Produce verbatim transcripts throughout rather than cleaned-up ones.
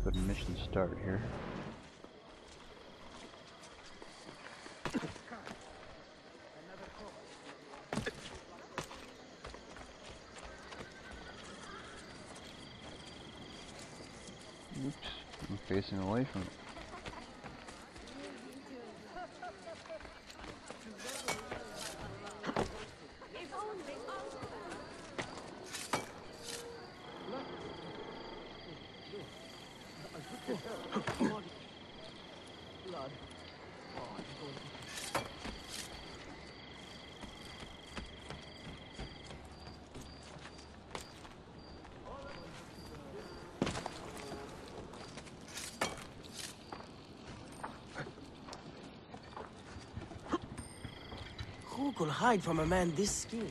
go to mission start here. Oops, I'm facing away from it. Who could hide from a man this skilled?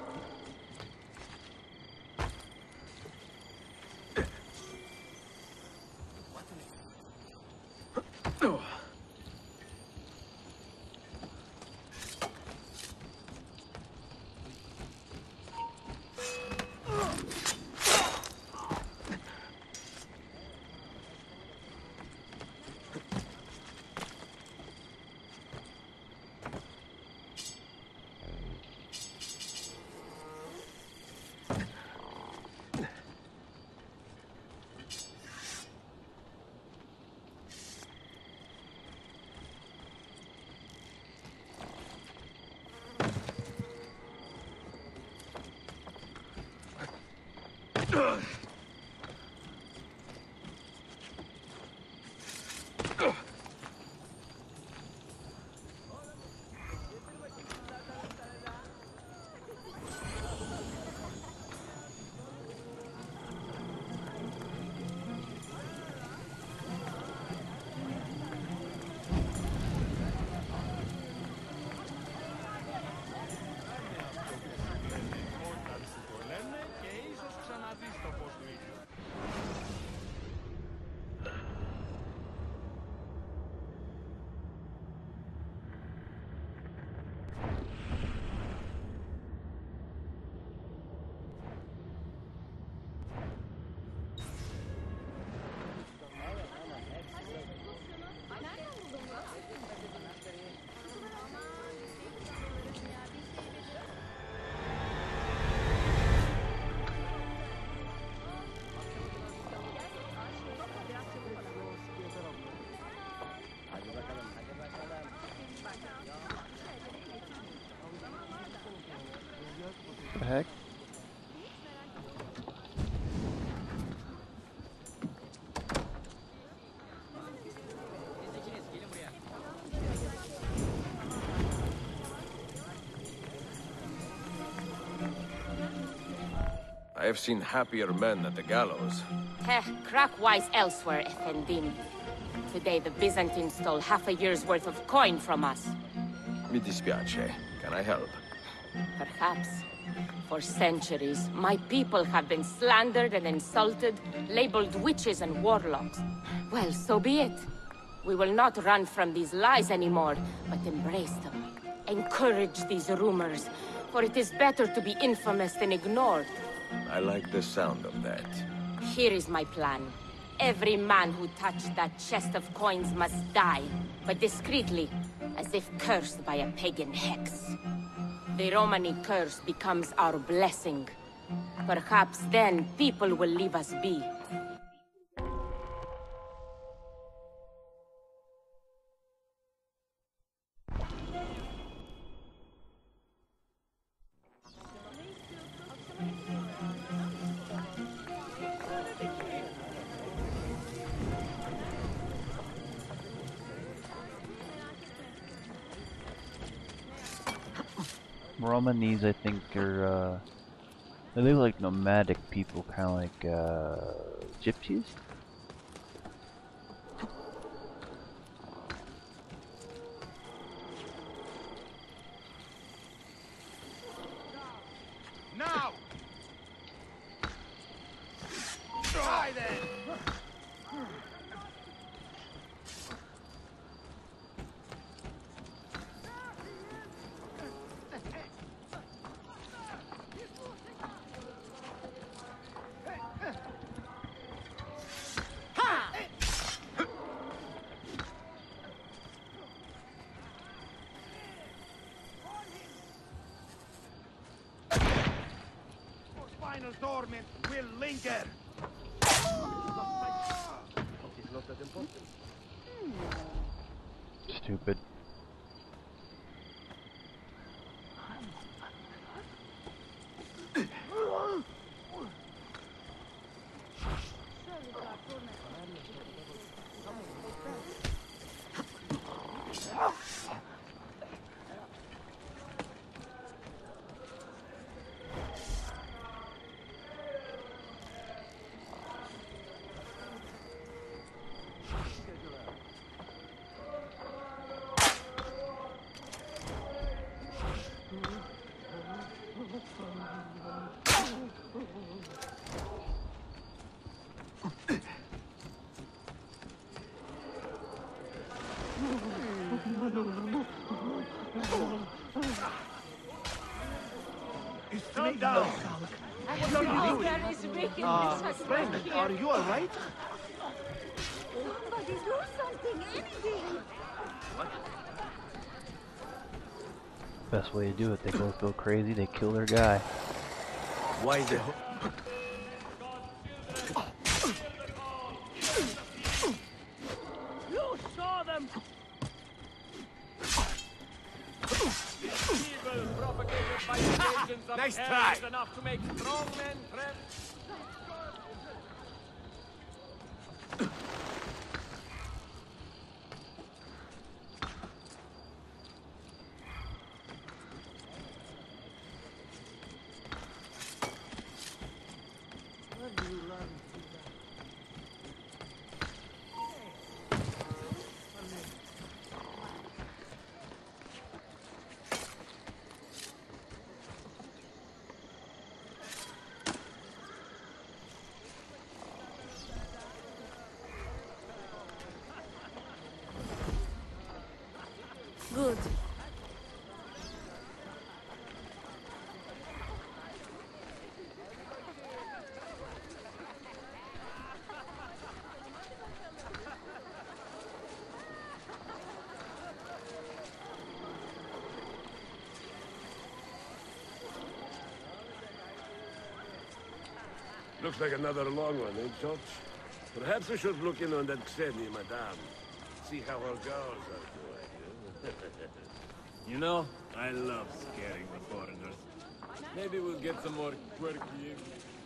What the heck? I have seen happier men at the gallows. Heh, crack wise elsewhere, Effendim. Today the Byzantines stole half a year's worth of coin from us. Mi dispiace. Can I help? Perhaps. For centuries, my people have been slandered and insulted, labeled witches and warlocks. Well, so be it. We will not run from these lies anymore, but embrace them. Encourage these rumors, for it is better to be infamous than ignored. I like the sound of that. Here is my plan. Every man who touched that chest of coins must die, but discreetly, as if cursed by a pagan hex. The Romani curse becomes our blessing. Perhaps then people will leave us be. Romanese, I think, are, uh, they look like nomadic people, kind of like, uh, gypsies? Now! Try then! torment will linger. Stupid. Calm down. There is wickedness at work here. Are you alright? Somebody do something, anything! Best way to do it, they both go crazy, they kill their guy. Why the... You saw them! Evil propagated by agents of Nice hell try. is enough to make strong men tremble. Good. Looks like another long one, eh, George? Perhaps we should look in on that Xeni, madame. See how our girls are doing. You know, I love scaring the foreigners. Maybe we'll get some more quirky...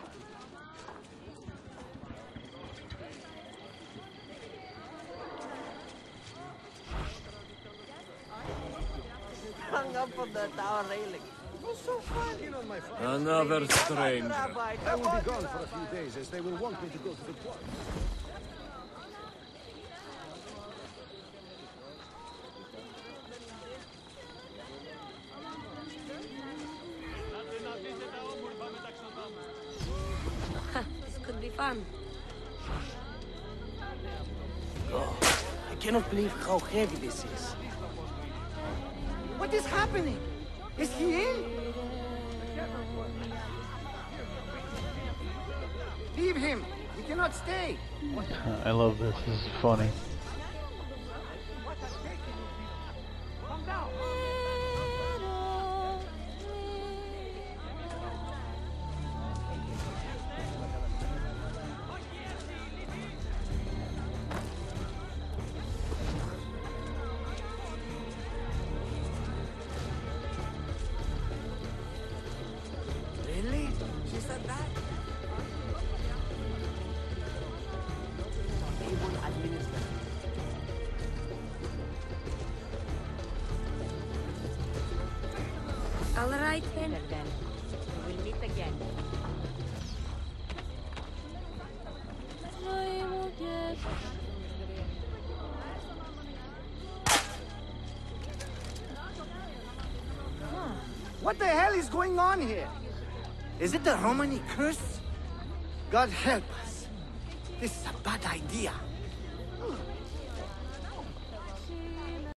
Hung up on the tower railing. It was so fun. You know, my friend. Another stranger. Rabbi, I will be gone for a few days, as they will want me to go to the port. This could be fun. Oh, I cannot believe how heavy this is. What is happening? Is he in? Leave him. He cannot stay. I love this, this is funny. Really? She said that? Evil administrator. All right then. Then we'll meet again. What the hell is going on here? Is it the Romani curse? God help us. This is a bad idea.